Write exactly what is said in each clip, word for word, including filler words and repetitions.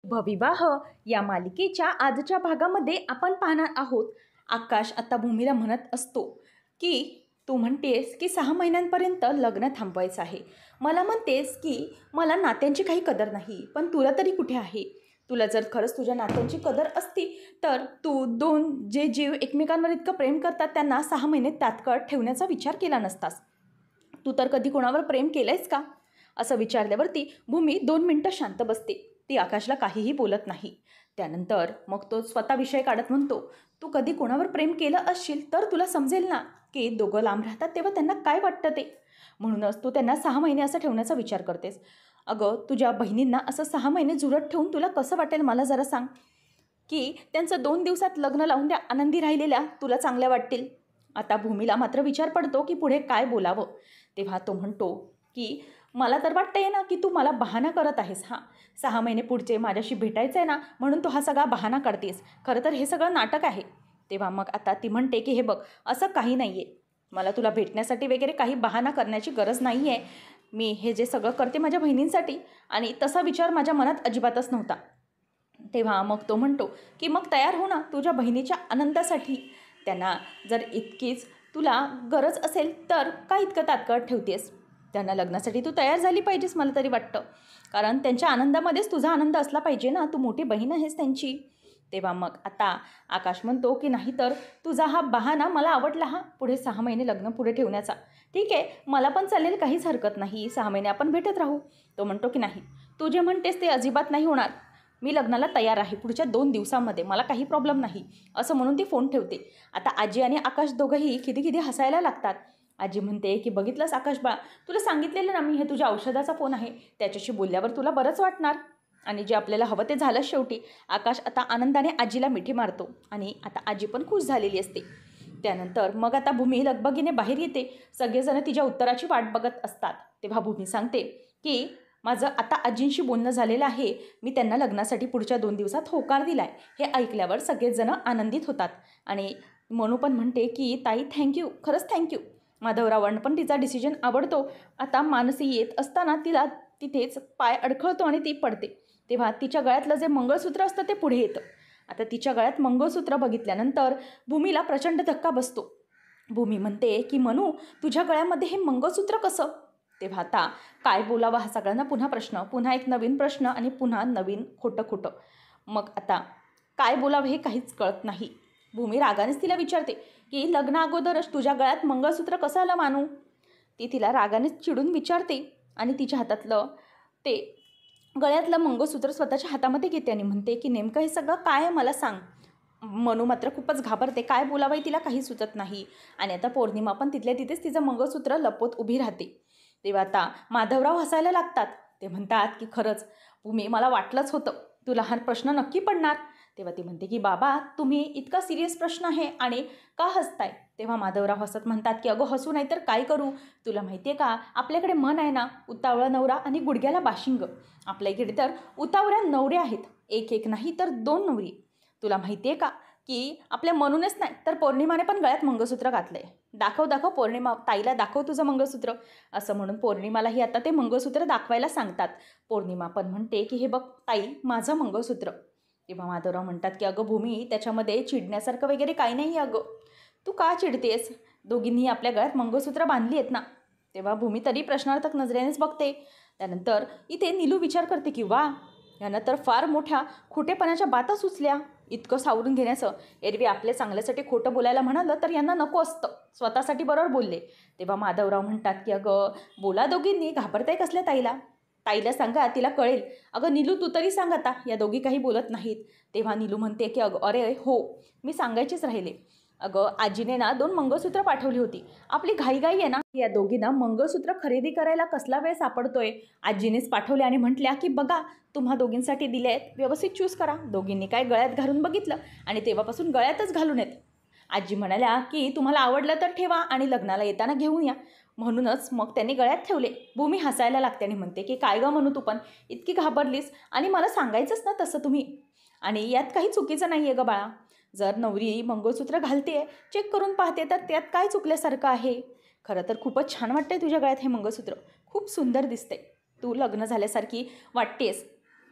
भविवाह या मालिकेच्या आजच्या भागामध्ये आपण पाहणार आहोत. आकाश आता भूमीला म्हणत असतो की तू म्हणतेस की सहा महिन्यांपर्यंत लग्न थांबवायचं आहे. मला म्हणतेस की मला नात्यांची काही कदर नाही, पण तुला तरी कुठे आहे? तुला जर खरंच तुझ्या नात्यांची कदर असती तर तू दोन जे जीव एकमेकांवर इतकं प्रेम करतात त्यांना सहा महिने तात्काळ ठेवण्याचा विचार केला नसतास. तू तर कधी कोणावर प्रेम केलंयस का? असं विचारल्यावरती भूमी दोन मिनटं शांत बसते. ती आकाशला काहीही बोलत नाही. त्यानंतर मग तो स्वतः विषय काढत म्हणतो, तू कधी कोणावर प्रेम केलं असशील तर तुला समजेल ना की दोघं लांब राहतात तेव्हा त्यांना काय वाटतं ते. म्हणूनच तू त्यांना सहा महिने असं ठेवण्याचा विचार करतेस. अगं, तुझ्या बहिणींना असं सहा महिने झुरत ठेवून तुला कसं वाटेल मला जरा सांग. की त्यांचं दोन दिवसात लग्न लावून त्या आनंदी राहिलेल्या तुला चांगल्या वाटतील. आता भूमीला मात्र विचार पडतो की पुढे काय बोलावं. तेव्हा तो म्हणतो की मला तर वाटतंय ना की तू मला बहाणा करत आहेस. हां, सहा महिने पुढचे माझ्याशी भेटायचं आहे ना म्हणून तू हा सगळा बहाणा करतेस. खरं तर हे सगळं नाटक आहे. तेव्हा मग आता ती म्हणते की हे बघ, असं काही नाही आहे. मला तुला भेटण्यासाठी वगैरे काही बहाणा करण्याची गरज नाही आहे. मी हे जे सगळं करते माझ्या बहिणींसाठी आणि तसा विचार माझ्या मनात अजिबातच नव्हता. तेव्हा मग तो म्हणतो की मग तयार हो ना तुझ्या बहिणीच्या आनंदासाठी. त्यांना जर इतकीच तुला गरज असेल तर काय इतकं तात्काळ ठेवतेस? त्यांना लग्नासाठी तू तयार झाली पाहिजेस मला तरी वाटतं. कारण त्यांच्या आनंदामध्येच तुझा आनंद असला पाहिजे ना, तू मोठी बहीण आहेस त्यांची. तेव्हा मग आता आकाश म्हणतो की नाही तर तुझा हा बहाणा मला आवडला. हा पुढे सहा महिने लग्न पुढे ठेवण्याचा. ठीक आहे, मला पण चालेल, काहीच हरकत नाही. सहा महिने आपण भेटत राहू. तो म्हणतो की नाही, तू जे म्हणतेस ते अजिबात नाही होणार. मी लग्नाला तयार आहे पुढच्या दोन दिवसांमध्ये, मला काही प्रॉब्लेम नाही. असं म्हणून ती फोन ठेवते. आता आजी आणि आकाश दोघंही खिदी खिदी हसायला लागतात. आजी म्हणते की बघितलंस आकाश बा, तुला सांगितलेलं ना मी, हे तुझ्या औषधाचा फोन आहे. त्याच्याशी बोलल्यावर तुला बरंच वाटणार. आणि जे आपल्याला हवं ते झालं शेवटी. आकाश आता आनंदाने आजीला मिठी मारतो आणि आता आजी पण खुश झालेली असते. त्यानंतर मग आता भूमी लगबगीने बाहेर येते. सगळेजण तिच्या उत्तराची वाट बघत असतात. तेव्हा भूमी सांगते की माझं आता आजींशी बोलणं झालेलं आहे. मी त्यांना लग्नासाठी पुढच्या दोन दिवसात होकार दिला आहे. हे ऐकल्यावर सगळेजण आनंदित होतात. आणि मनू पण म्हणते की ताई थँक्यू, खरंच थँक्यू. माधवरावांना पण तिचा डिसिजन आवडतो. आता मानसी येत असताना तिला तिथेच पाय अडखळतो आणि ती पडते. तेव्हा तिच्या गळ्यातलं जे मंगळसूत्र असतं ते पुढे येतं. आता तिच्या गळ्यात मंगळसूत्र बघितल्यानंतर भूमीला प्रचंड धक्का बसतो. भूमी म्हणते की मनू, तुझ्या गळ्यामध्ये हे मंगळसूत्र कसं? तेव्हा आता काय बोलावं हा सगळ्यांना पुन्हा प्रश्न, पुन्हा एक नवीन प्रश्न आणि पुन्हा नवीन खोटं खोटं. मग आता काय बोलावं हे काहीच कळत नाही. भूमी रागानेच तिला विचारते की लग्ना अगोदरच तुझ्या गळ्यात मंगळसूत्र कसं आलं मानू? ती तिला रागानेच चिडून विचारते आणि तिच्या हातातलं ते गळ्यातलं मंगळसूत्र स्वतःच्या हातामध्ये घेते आणि म्हणते की नेमकं हे सगळं काय आहे मला सांग. मनू मात्र खूपच घाबरते. काय बोलावं तिला काही सुचत नाही. आणि आता पौर्णिमा पण तिथल्या तिथेच तिचं मंगळसूत्र लपवत उभी राहते. तेव्हा आता माधवराव हसायला लागतात. ते म्हणतात की खरंच भूमी, मला वाटलंच होतं तुला हा प्रश्न नक्की पडणार. तेव्हा ती म्हणते की बाबा, तुम्ही इतका सिरियस प्रश्न आहे आणि का हसताय? तेव्हा माधवराव हसत म्हणतात की अगं हसू नाही तर काय करू? तुला माहिती आहे का, आपल्याकडे म्हण आहे ना, उतावळा नवरा आणि गुडघ्याला बाशिंग. आपल्या इकडे तर उतावळ्या नवरे आहेत, एक एक नाही तर दोन नवरी. तुला माहिती आहे का की आपल्या मनूनेच नाही तर पौर्णिमाने पण गळ्यात मंगळसूत्र घातलंय. दाखव दाखव पौर्णिमा, ताईला दाखव तुझं मंगळसूत्र. असं म्हणून पौर्णिमालाही आता ते मंगळसूत्र दाखवायला सांगतात. पौर्णिमा पण म्हणते की हे बघ ताई, माझं मंगळसूत्र. तेव्हा माधवराव म्हणतात की अगं भूमी, त्याच्यामध्ये चिडण्यासारखं वगैरे काही नाही. अगं तू का चिडतेस? दोघींनी आपल्या गळ्यात मंगळसूत्र बांधली आहेत ना. तेव्हा भूमी तरी प्रश्नार्थक नजरेनेच बघते. त्यानंतर इथे नीलू विचार करते की वा, यांना तर फार मोठ्या खोटेपणाच्या बाता सुचल्या. इतकं सावरून घेण्याचं. एरवी आपल्या चांगल्यासाठी खोटं बोलायला म्हणालं तर यांना नको असतं, स्वतःसाठी बरोबर बोलले. तेव्हा माधवराव म्हणतात की अगं बोला दोघींनी, घाबरताय कसल्या ताईला? ताईला सांगा, तिला कळेल. अगं नीलू, तू तरी सांग आता, या दोघी काही बोलत नाहीत. तेव्हा नीलू म्हणते की अगं अरे हो, मी सांगायचेच राहिले. अगं आजीने ना दोन मंगळसूत्र पाठवली होती. आपली घाईघाई आहे ना, या दोघींना मंगळसूत्र खरेदी करायला कसला वेळ सापडतोय. आजीनेच पाठवले आणि म्हटल्या की बघा, तुम्हा दोघींसाठी दिले आहेत, व्यवस्थित चूज करा. दोघींनी काय गळ्यात घालून बघितलं आणि तेव्हापासून गळ्यातच घालून येत. आजी म्हणाल्या की तुम्हाला आवडलं तर ठेवा आणि लग्नाला येताना घेऊन या. म्हणूनच मग त्यांनी गळ्यात ठेवले. भूमी हसायला लागते आणि म्हणते की काय गं म्हणू, तू पण इतकी घाबरलीस आणि मला सांगायचंच ना तसं तुम्ही. आणि यात काही चुकीचं नाही आहे गं बाळा. जर नवरी मंगळसूत्र घालते, चेक करून पाहते, तर त्यात काय चुकल्यासारखं आहे? खरं तर खूपच छान वाटतंय तुझ्या गळ्यात हे मंगळसूत्र, खूप सुंदर दिसते. तू लग्न झाल्यासारखी वाटतेस.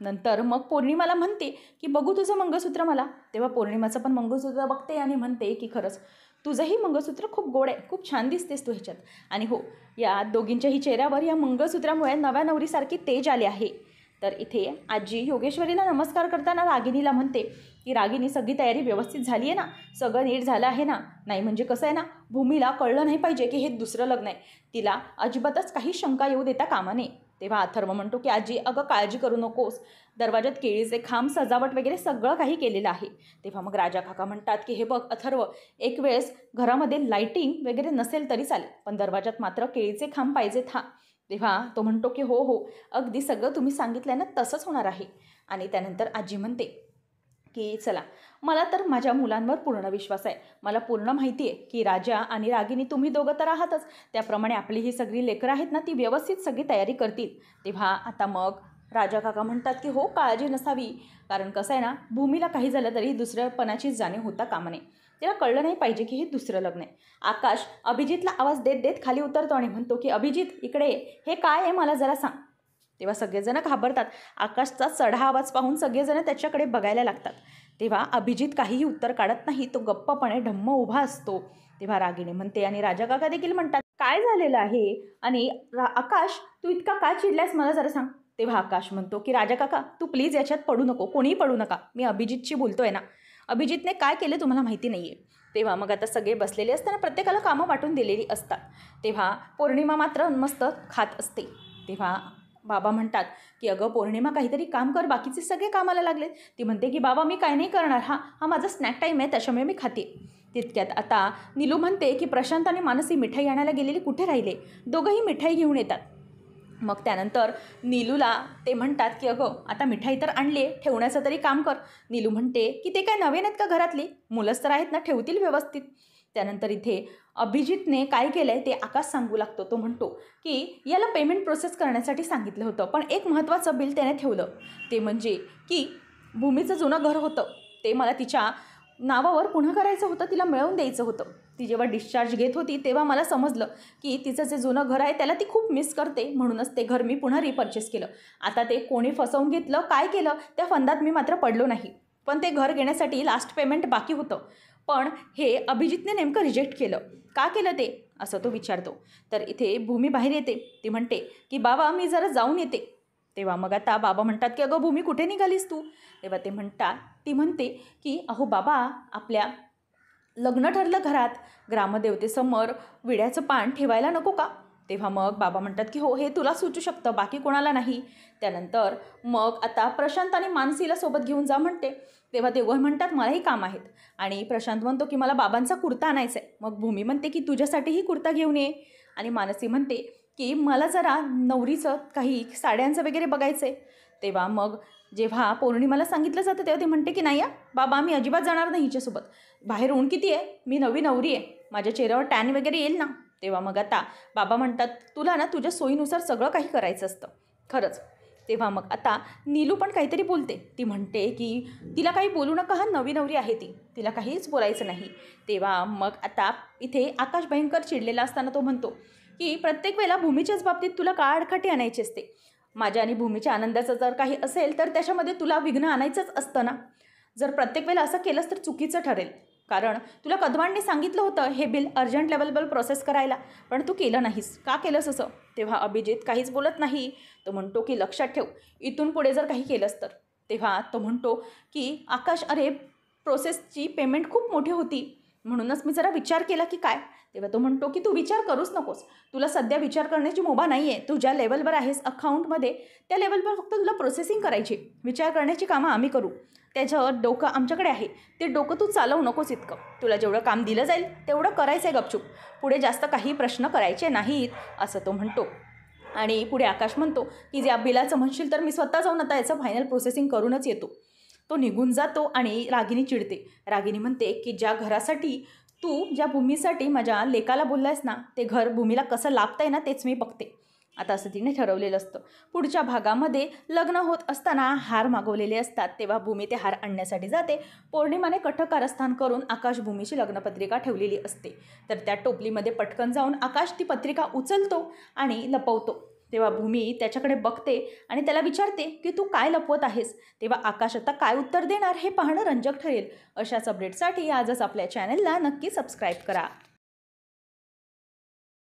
नंतर मग पौर्णिमाला म्हणते की बघू तुझं मंगळसूत्र मला. तेव्हा पौर्णिमाचं पण मंगळसूत्र बघते आणि म्हणते की खरंच तुझंही मंगळसूत्र खूप गोड आहे, खूप छान दिसतेस तू ह्याच्यात. आणि हो, या दोघींच्याही चेहऱ्यावर या मंगळसूत्रामुळे नव्या नवरीसारखी तेज आले आहे. तर इथे आजी योगेश्वरीला नमस्कार करताना रागिनीला म्हणते की रागिनी, सगळी तयारी व्यवस्थित झाली आहे ना, सगळं नीट झालं आहे ना. नाही म्हणजे कसं आहे ना, भूमीला कळलं नाही पाहिजे की हे दुसरं लग्न आहे, तिला अजिबातच काही शंका येऊ देता कामा नये. तेव्हा अथर्व म्हणतो की आजी अगं काळजी करू नकोस, दरवाजात केळीचे खांब, सजावट वगैरे सगळं काही केलेलं आहे. तेव्हा मग राजा काका म्हणतात की हे बघ अथर्व, एक वेळेस घरामध्ये लाईटिंग वगैरे नसेल तरी चालेल, पण दरवाजात मात्र केळीचे खांब पाहिजेत हा. तेव्हा तो म्हणतो की हो हो, अगदी सगळं तुम्ही सांगितलं ना तसंच होणार आहे. आणि त्यानंतर आजी म्हणते की चला, मला तर माझ्या मुलांवर पूर्ण विश्वास आहे. मला पूर्ण माहिती आहे की राजा आणि रागिनी तुम्ही दोघं तर आहातच, त्याप्रमाणे आपली ही सगळी लेकरं आहेत ना, ती व्यवस्थित सगळी तयारी करतील. तेव्हा आता मग राजा काका म्हणतात की हो, काळजी नसावी, कारण कसं आहे ना, भूमीला काही झालं तरी दुसऱ्यापणाची जाणीव होता कामा नये. तिला कळलं नाही पाहिजे की हे दुसरं लग्न आहे. आकाश अभिजितला आवाज देत देत खाली उतरतो आणि म्हणतो की अभिजित इकडे ये, हे काय आहे मला जरा सांग. तेव्हा सगळेजण घाबरतात. आकाशचा चढा आवाज पाहून सगळेजण त्याच्याकडे बघायला लागतात. तेव्हा अभिजित काहीही उत्तर काढत नाही, तो गप्पपणे ढम्म उभा असतो. तेव्हा रागिणी म्हणते आणि राजा काका देखील म्हणतात काय झालेलं आहे, आणि आकाश तू इतका का चिडल्यास मला जरा सांग. तेव्हा आकाश म्हणतो की राजा काका तू प्लीज याच्यात पडू नको, कोणीही पडू नका, मी अभिजितशी बोलतोय ना, अभिजितने काय केलं तुम्हाला माहिती नाही आहे. तेव्हा मग आता सगळे बसलेले असताना प्रत्येकाला कामं वाटून दिलेली असतात. तेव्हा पौर्णिमा मात्र मस्त खात असते. तेव्हा बाबा म्हणतात की अगं पौर्णिमा काहीतरी काम कर, बाकीचे सगळे कामाला लागले. ती म्हणते की बाबा मी काय नाही करणार, हा हा माझा स्नॅक टाईम आहे, त्याच्यामुळे मी खाते. तितक्यात आता नीलू म्हणते की प्रशांत आणि मानसी मिठाई आणायला गेलेली कुठे राहिले, दोघंही मिठाई घेऊन येतात. मग त्यानंतर नीलूला ते म्हणतात की अगं आता मिठाई तर आणली आहे, ठेवण्याचं तरी काम कर. नीलू म्हणते की ते काय नवीन आहेत का घरातली, मुलंच तर आहेत ना, ठेवतील व्यवस्थित. त्यानंतर इथे अभिजितने काय केलं आहे ते आकाश सांगू लागतो. तो म्हणतो की याला पेमेंट प्रोसेस करण्यासाठी सांगितलं होतं, पण एक महत्त्वाचं बिल त्याने ठेवलं, ते म्हणजे की भूमीचं जुनं घर होतं ते मला तिच्या नावावर पुन्हा करायचं होतं, तिला मिळवून द्यायचं होतं. ती जेव्हा डिस्चार्ज घेत होती तेव्हा मला समजलं की तिचं जे जुनं घर आहे त्याला ती खूप मिस करते, म्हणूनच ते घर मी पुन्हा रिपर्चेस केलं. आता ते कोणी फसवून घेतलं, काय केलं त्या फंदात मी मात्र पडलो नाही, पण ते घर घेण्यासाठी लास्ट पेमेंट बाकी होतं, पण हे अभिजितने नेमकं रिजेक्ट केलं. का केलं ते असं तो विचारतो. तर इथे भूमी बाहेर येते. ती म्हणते की बाबा मी जरा जाऊन येते. तेव्हा मग आता बाबा म्हणतात की अगं भूमी कुठे निघालीस तू. तेव्हा ते म्हणतात ती म्हणते की अहो बाबा, आपल्या लग्न ठरलं घरात, ग्रामदेवतेसमोर विड्याचं पान ठेवायला नको का. तेव्हा मग बाबा म्हणतात की हो, हे तुला सुचू शकतं, बाकी कोणाला नाही. त्यानंतर मग आता प्रशांत आणि मानसीला सोबत घेऊन जा म्हणते. तेव्हा देवगण म्हणतात मलाही काम आहेत, आणि प्रशांत म्हणतो की मला बाबांचा कुर्ता आणायचा आहे. मग भूमी म्हणते की तुझ्यासाठीही कुर्ता घेऊन ये, आणि मानसी म्हणते की मला जरा नवरीचं काही साड्यांचं वगैरे बघायचं आहे. तेव्हा मग जेव्हा पौर्णिमाला सांगितलं जातं तेव्हा ती म्हणते की नाही या बाबा, मी अजिबात जाणार नाही हिच्यासोबत, बाहेर ऊन किती आहे, मी नवी नवरी आहे, माझ्या चेहऱ्यावर टॅन वगैरे येईल ना. तेव्हा मग आता बाबा म्हणतात तुला ना तुझ्या सोयीनुसार सगळं काही करायचं असतं खरंच. तेव्हा मग आता नीलू पण काहीतरी बोलते. ती म्हणते की तिला काही बोलू नका, हा नवी नवरी आहे ती, तिला काहीच बोलायचं नाही. तेव्हा मग आता इथे आकाश भयंकर चिडलेला असताना तो म्हणतो की प्रत्येक वेळेला भूमीच्याच बाबतीत तुला का आडकाठी आणायची असते. माझ्या आणि भूमीच्या आनंदाचं जर काही असेल तर त्याच्यामध्ये तुला विघ्न आणायचंच असतं ना. जर प्रत्येक वेळेला असं केलंस तर चुकीचं ठरेल, कारण तुला कदमांनी सांगितलं होतं हे बिल अर्जंट लेवलवर प्रोसेस करायला, पण तू केलं नाहीस. का केलंस असं. तेव्हा अभिजित काहीच बोलत नाही. तो म्हणतो की लक्षात ठेव, इथून पुढे जर काही केलंस तर. तेव्हा तो म्हणतो की आकाश, अरे प्रोसेसची पेमेंट खूप मोठी होती, म्हणूनच मी जरा विचार केला की काय. तेव्हा तो म्हणतो की तू विचार करूच नकोस, तुला सध्या विचार करण्याची मुभा नाही आहे. तू ज्या लेवलवर आहेस अकाउंटमध्ये त्या लेवलवर फक्त तुला प्रोसेसिंग करायची, विचार करण्याची कामं आम्ही करू. त्याचं डोकं आमच्याकडे आहे, ते डोकं तू चालवू नकोस इतकं. तुला जेवढं काम दिलं जाईल तेवढं करायचं आहे गपचूप, पुढे जास्त काही प्रश्न करायचे नाहीत असं तो म्हणतो. आणि पुढे आकाश म्हणतो की जे बिलाचं म्हणशील तर मी स्वतः जाऊन आता याचं फायनल प्रोसेसिंग करूनच येतो. तो निघून जातो आणि रागिनी चिडते. रागिनी म्हणते की ज्या घरासाठी तू ज्या भूमीसाठी माझ्या लेकाला बोललायस ना, ते घर भूमीला कसं लाभतंय ना तेच मी बघते. आता असं तिने ठरवलेलं असतं. पुढच्या भागामध्ये लग्न होत असताना हार मागवलेले असतात, तेव्हा भूमी ते हार आणण्यासाठी जाते. पौर्णिमाने कठकारस्थान करून आकाश भूमीची लग्नपत्रिका ठेवलेली असते, तर त्या टोपलीमध्ये पटकन जाऊन आकाश ती पत्रिका उचलतो आणि लपवतो. तेव्हा भूमी त्याच्याकडे बघते आणि त्याला विचारते की तू काय लपवत आहेस. तेव्हा आकाश आता काय उत्तर देणार हे पाहणं रंजक ठरेल. अशाच अपडेटसाठी आजच आपल्या चॅनलला नक्की सबस्क्राईब करा.